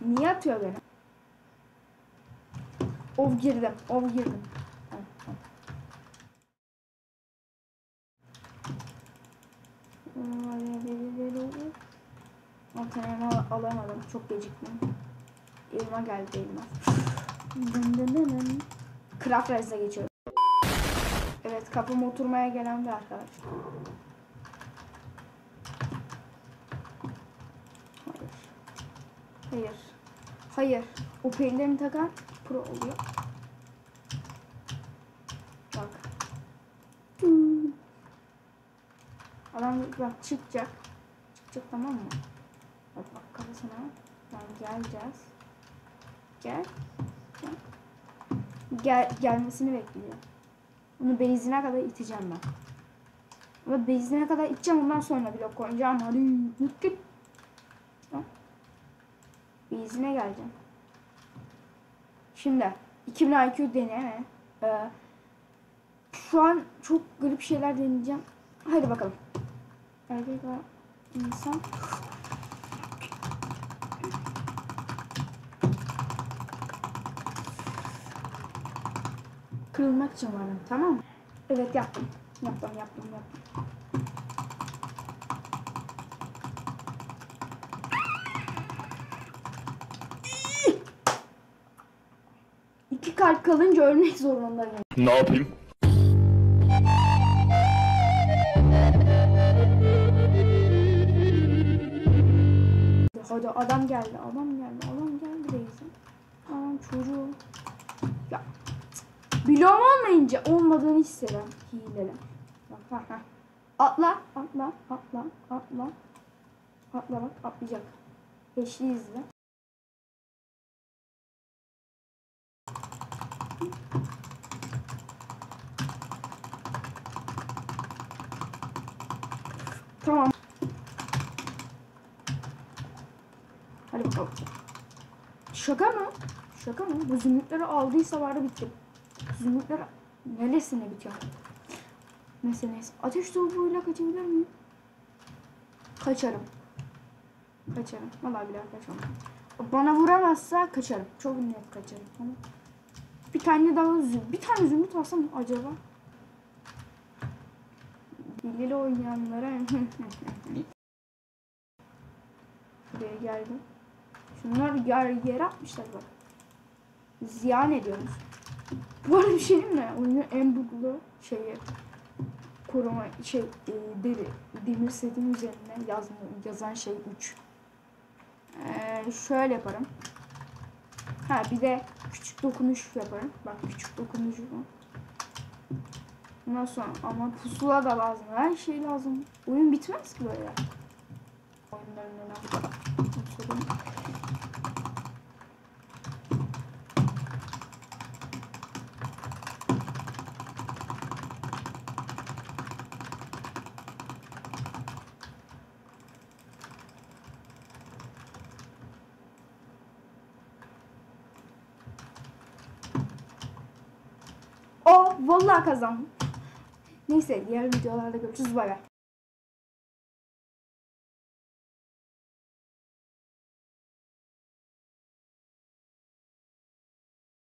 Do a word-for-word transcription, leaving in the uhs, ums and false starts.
Niye atıyor beni? Ov girdim. Ov girdim. Altın elma alamadım. Çok geciktim. Elma geldi elma. Craft Rise'e geçiyorum. Evet, kapıma oturmaya gelen bir arkadaş. Hayır. Hayır. Hayır. O pelerini takan pro oluyor. Bak. Adam bak çıkacak. Çıkacak, tamam mı? Bak bak kafasına. Yani geleceğiz. Gel. Gel. Gel gelmesini bekliyor. Onu base'ine kadar iteceğim ben. Ama base'ine kadar iteceğim, ondan sonra blok koyacağım. Hadi git git. Base'ine geleceğim. Şimdi iki bin I Q deneme. Ee, şu an çok garip şeyler deneyeceğim. Hadi bakalım. Erkek var. İnsan. Kırılmak için varım, tamam mı? Evet, yaptım. Yaptım, yaptım, yaptım. İki kalp kalınca ölmek zorundayım. Ne yapayım? Hadi adam geldi, adam geldi, adam geldi reisim. Aman çocuğum. Ya bloğum olmayınca olmadığını hissediyorum. Hileler. Bak ha ha. Atla, atla, atla, atla. Atla bak, atlayacak. Eşli izle. Tamam. Hadi bakalım. Şaka mı? Şaka mı? Bu zümrütleri aldıysa var da bitti. Zümrütler neresine bitiyor? Neyse neyse. Ateş topuğuyla kaçabilir miyim? Kaçarım. Kaçarım. Vallahi bile kaçarım. Bana vuramazsa kaçarım. Çok net kaçarım. Ama bir tane daha zümrüt. Bir tane zümrüt alsam acaba? Hileli oynayanlara buraya geldim. Şunlar yer, yer atmışlar bak. Ziyan ediyoruz. Bu arada bir şey diyeyim mi? Oyunun en buglu şeyi koruma şey e, deri demir setin üzerine yaz, yazan şey üç. Ee, şöyle yaparım. Ha bir de küçük dokunuş yaparım. Bak küçük dokunuş bu. Ondan sonra ama pusula da lazım. Her şey lazım. Oyun bitmez ki böyle. Oyunların önemli. O vallahi kazandım. Neyse diğer videolarda görüşürüz. Bay bay.